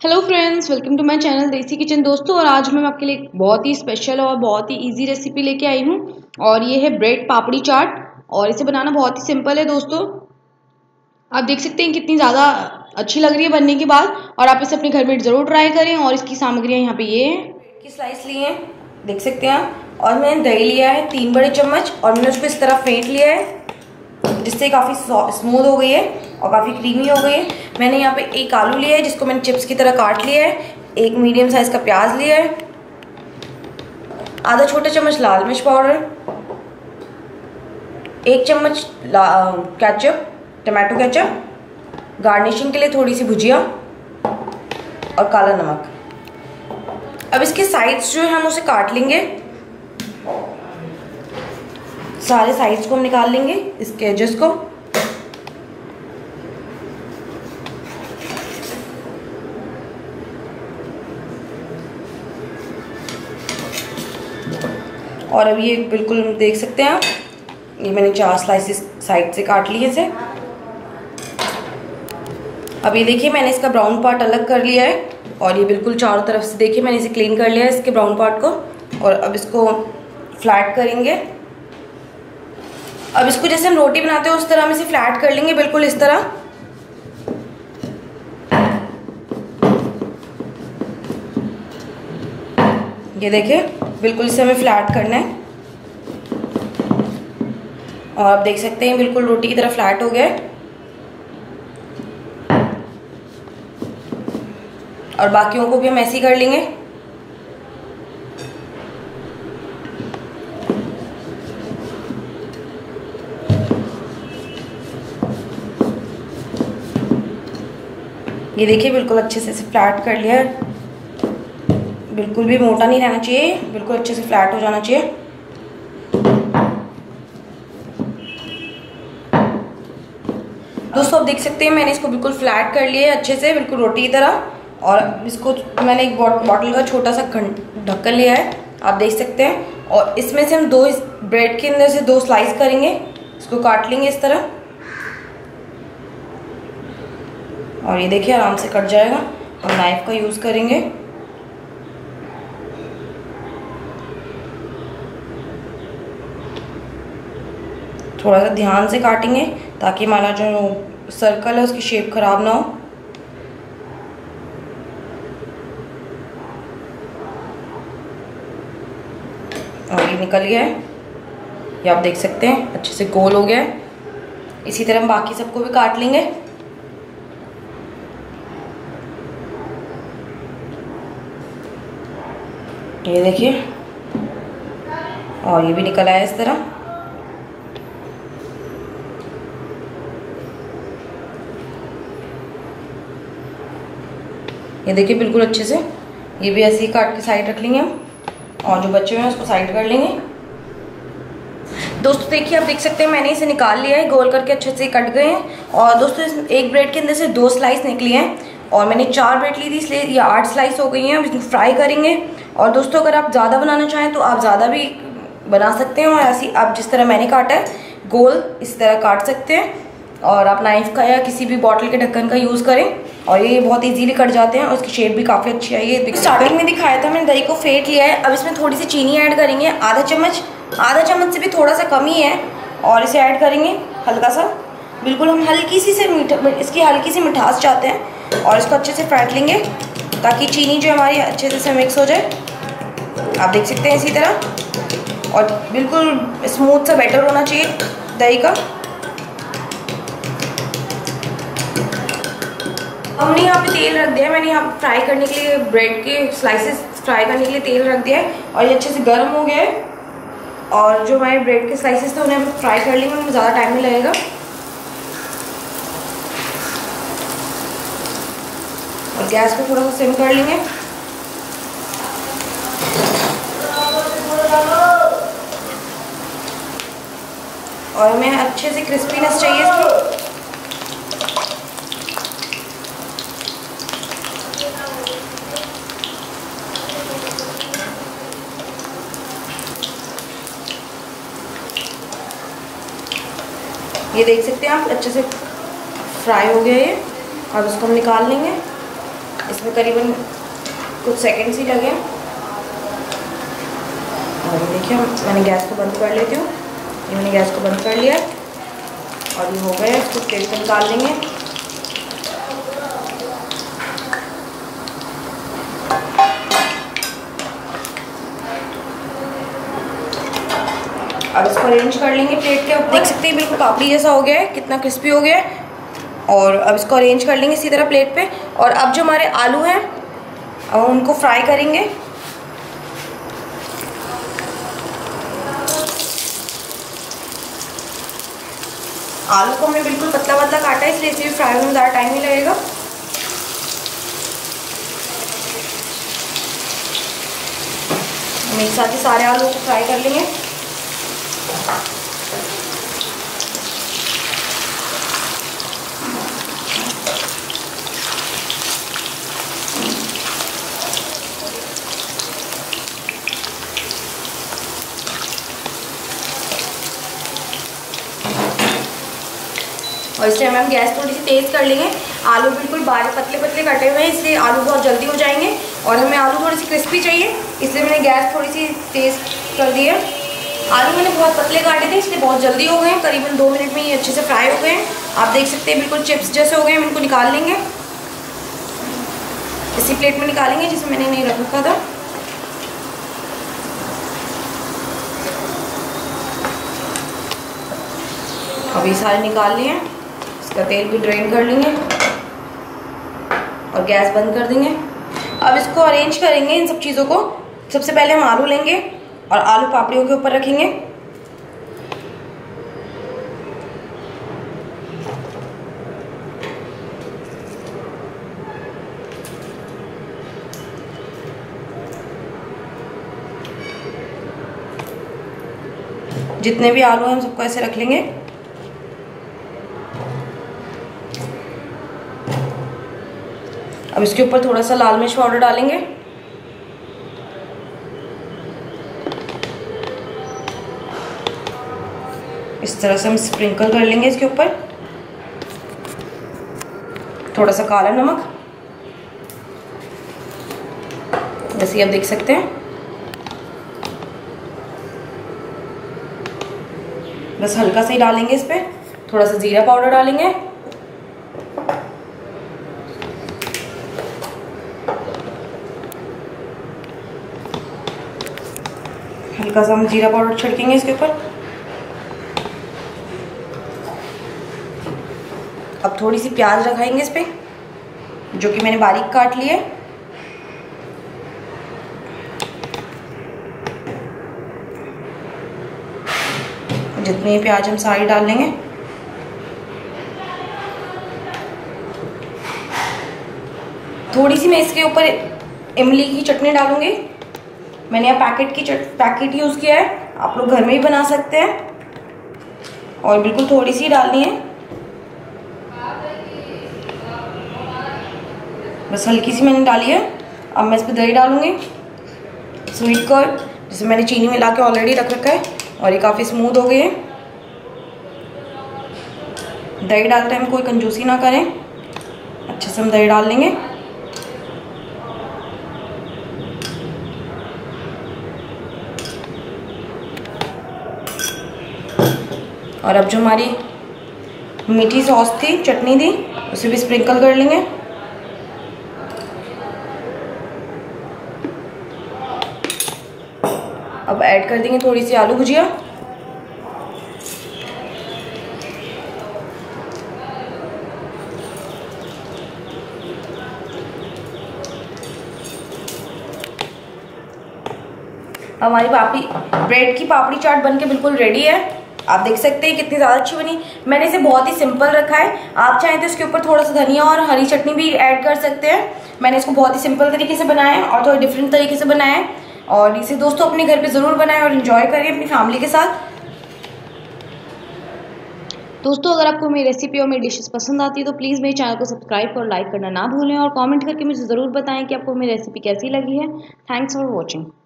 Hello friends, welcome to my channel desi kitchen दोस्तों। और आज मैं आपके लिए एक बहुत ही स्पेशल और बहुत ही इजी रेसिपी लेके आई हूँ। और ये है ब्रेड पापड़ी चाट। और इसे बनाना बहुत ही सिंपल है दोस्तों। आप देख सकते हैं कितनी ज़्यादा अच्छी लग रही है बनने के बाद। और आप इसे अपने घर में ज़रूर ट्राई करें। और इसकी सामग्रियाँ यहाँ पे ये हैं। ब्रेड की स्लाइस लिए हैं, देख सकते हैं आप। और मैंने दही लिया है 3 बड़े चम्मच, और मैंने उसको इस तरह फेंट लिया है जिससे काफ़ी स्मूथ हो गई है और काफ़ी क्रीमी हो गई है। मैंने यहाँ पे एक आलू लिया है जिसको मैंने चिप्स की तरह काट लिया है। एक मीडियम साइज का प्याज लिया है, आधा छोटा चम्मच लाल मिर्च पाउडर, 1 चम्मच केचप, टमाटो केचप, गार्निशिंग के लिए थोड़ी सी भुजिया और काला नमक। अब इसके साइड्स जो है हम उसे काट लेंगे। सारे साइड्स को हम निकाल लेंगे, इसके एजेस को। और अब ये बिल्कुल देख सकते हैं आप, ये मैंने 4 स्लाइसेस साइड से काट लिए इसे। अब ये देखिए मैंने इसका ब्राउन पार्ट अलग कर लिया है। और ये बिल्कुल चारों तरफ से देखिए मैंने इसे क्लीन कर लिया है इसके ब्राउन पार्ट को। और अब इसको फ्लैट करेंगे। अब इसको जैसे हम रोटी बनाते हैं उस तरह हम इसे फ्लैट कर लेंगे, बिल्कुल इस तरह। ये देखिए बिल्कुल इसे हमें फ्लैट करना है। और आप देख सकते हैं बिल्कुल रोटी की तरह फ्लैट हो गया है। और बाकियों को भी हम ऐसे ही कर लेंगे। ये देखिए बिल्कुल अच्छे से इसे फ्लैट कर लिया है। बिल्कुल भी मोटा नहीं रहना चाहिए, बिल्कुल अच्छे से फ्लैट हो जाना चाहिए। दोस्तों आप देख सकते हैं मैंने इसको बिल्कुल फ्लैट कर लिया है अच्छे से, बिल्कुल रोटी की तरह। और इसको मैंने एक बॉटल का छोटा सा ढक्कन लिया है, आप देख सकते हैं। और इसमें से हम इस ब्रेड के अंदर से 2 स्लाइस करेंगे, इसको काट लेंगे इस तरह। और ये देखिए आराम से कट जाएगा। और नाइफ का यूज़ करेंगे। थोड़ा सा ध्यान से काटेंगे ताकि हमारा जो सर्कल है उसकी शेप खराब ना हो। और ये निकल गया है, ये आप देख सकते हैं अच्छे से गोल हो गया है। इसी तरह हम बाकी सबको भी काट लेंगे। ये देखिए, और ये भी निकल आया इस तरह। ये देखिए बिल्कुल अच्छे से, ये भी ऐसे ही काट के साइड रख लेंगे हम। और जो बचे हुए हैं उसको साइड कर लेंगे। दोस्तों देखिए आप देख सकते हैं मैंने इसे निकाल लिया है, गोल करके अच्छे से कट गए हैं। और दोस्तों इस एक ब्रेड के अंदर से 2 स्लाइस निकली हैं। और मैंने 4 ब्रेड ली थी इसलिए ये 8 स्लाइस हो गई हैं। अब इसको फ्राई करेंगे। और दोस्तों अगर आप ज़्यादा बनाना चाहें तो आप ज़्यादा भी बना सकते हैं। और ऐसी आप जिस तरह मैंने काटा है गोल, इस तरह काट सकते हैं। और आप नाइफ का या किसी भी बॉटल के ढक्कन का यूज़ करें। और ये बहुत इजीली कट जाते हैं और इसकी शेप भी काफ़ी अच्छी आई है। स्टार्टिंग में दिखाया था मैंने, दही को फेंट लिया है। अब इसमें थोड़ी सी चीनी ऐड करेंगे, आधा चम्मच से भी थोड़ा सा कम ही है। और इसे ऐड करेंगे हल्का सा, बिल्कुल हम हल्की सी इसकी हल्की सी मिठास चाहते हैं। और इसको अच्छे से फेंट लेंगे ताकि चीनी जो हमारी अच्छे से मिक्स हो जाए। आप देख सकते हैं इसी तरह। और बिल्कुल स्मूथ सा बैटर होना चाहिए दही का। हमने यहाँ पे तेल रख दिया है, मैंने यहाँ पे फ्राई करने के लिए ब्रेड के स्लाइसेस फ्राई करने के लिए तेल रख दिया है। और ये अच्छे से गर्म हो गया है। और जो हमारे ब्रेड के स्लाइसेस थे उन्हें हम फ्राई कर लेंगे, उनमें ज़्यादा टाइम नहीं लगेगा। और गैस को थोड़ा सा सिम कर लेंगे। और हमें अच्छे से क्रिस्पीनेस चाहिए इसकी। ये देख सकते हैं आप अच्छे से फ्राई हो गया ये। अब इसको हम निकाल लेंगे। इसमें करीबन कुछ सेकंड्स ही लगे। और देखिए मैंने गैस को बंद कर लेती हूँ। ये मैंने गैस को बंद कर लिया है और ये हो गया। इसको प्लेट में निकाल लेंगे। अब इसको अरेंज कर लेंगे प्लेट के ऊपर। देख सकते हैं बिल्कुल पापड़ी जैसा हो गया है, कितना क्रिस्पी हो गया है। और अब इसको अरेंज कर लेंगे इसी तरह प्लेट पे। और अब जो हमारे आलू हैं अब उनको फ्राई करेंगे। आलू को हमने बिल्कुल पतला पतला काटा है, इसलिए इसे भी फ्राई होने में ज़्यादा टाइम नहीं लगेगा। हम एक साथ ही सारे आलू को फ्राई कर लेंगे। और इस टाइम हम गैस थोड़ी सी तेज़ कर लेंगे। आलू बिल्कुल बारीक पतले पतले कटे हुए हैं, इसलिए आलू बहुत जल्दी हो जाएंगे। और हमें आलू थोड़ी सी क्रिस्पी चाहिए, इसलिए मैंने गैस थोड़ी सी तेज़ कर दी है। आलू मैंने बहुत पतले काटे थे, इसलिए बहुत जल्दी हो गए हैं। करीबन 2 मिनट में ये अच्छे से फ्राई हो गए हैं। आप देख सकते हैं बिल्कुल चिप्स जैसे हो गए हैं। हम इनको निकाल लेंगे, इसी प्लेट में निकालेंगे जिसमें मैंने नहीं रख रखा था। अभी सारे निकाल लिए हैं। इसका तेल भी ड्रेन कर लेंगे और गैस बंद कर देंगे। अब इसको अरेंज करेंगे इन सब चीज़ों को। सबसे पहले हम आलू लेंगे और आलू पापड़ियों के ऊपर रखेंगे। जितने भी आलू हैं हम सबको ऐसे रख लेंगे। अब इसके ऊपर थोड़ा सा लाल मिर्च पाउडर डालेंगे। इस तरह से हम स्प्रिंकल कर लेंगे इसके ऊपर। थोड़ा सा काला नमक, जैसे आप देख सकते हैं। बस हल्का सा ही डालेंगे इस पे। थोड़ा सा जीरा पाउडर डालेंगे। हल्का सा हम जीरा पाउडर छिड़केंगे इसके ऊपर। अब थोड़ी सी प्याज रखाएंगे इस पे, जो कि मैंने बारीक काट ली है। जितनी प्याज हम सारी डाल लेंगे। थोड़ी सी मैं इसके ऊपर इमली की चटनी डालूंगी। मैंने यहाँ पैकेट यूज़ किया है, आप लोग घर में भी बना सकते हैं। और बिल्कुल थोड़ी सी डालनी है, बस हल्की सी मैंने डाली है। अब मैं इस पर दही डालूंगी, स्वीट कॉर्न, जिसे मैंने चीनी मिला के ऑलरेडी रख रखा है और ये काफ़ी स्मूथ हो गई है। दही डालते टाइम कोई कंजूसी ना करें, अच्छे से हम दही डाल लेंगे। और अब जो हमारी मीठी सॉस थी, चटनी थी, उसे भी स्प्रिंकल कर लेंगे। अब ऐड कर देंगे थोड़ी सी आलू भुजिया। हमारी ब्रेड की पापड़ी चाट बनके बिल्कुल रेडी है। आप देख सकते हैं कितनी ज़्यादा अच्छी बनी। मैंने इसे बहुत ही सिंपल रखा है। आप चाहें तो इसके ऊपर थोड़ा सा धनिया और हरी चटनी भी ऐड कर सकते हैं। मैंने इसको बहुत ही सिंपल तरीके से बनाया है और थोड़ा डिफरेंट तरीके से बनाया है। और इसे दोस्तों अपने घर पे ज़रूर बनाएं और इन्जॉय करें अपनी फैमिली के साथ। दोस्तों अगर आपको मेरी रेसिपी और मेरी डिशेस पसंद आती है तो प्लीज़ मेरे चैनल को सब्सक्राइब और लाइक करना ना भूलें। और कमेंट करके मुझे ज़रूर बताएं कि आपको मेरी रेसिपी कैसी लगी है। Thanks for watching.